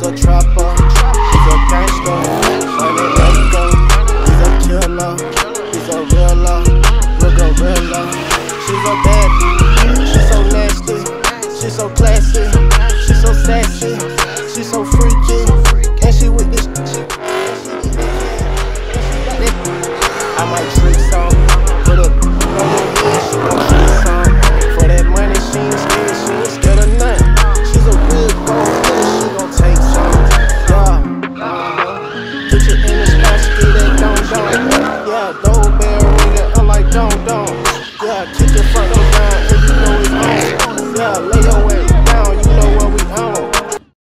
a trapper, he's a gangster, money maker, he's a killer, he's a real gorilla. She's a bad bitch, she's so nasty, she's so classy, she's so sassy.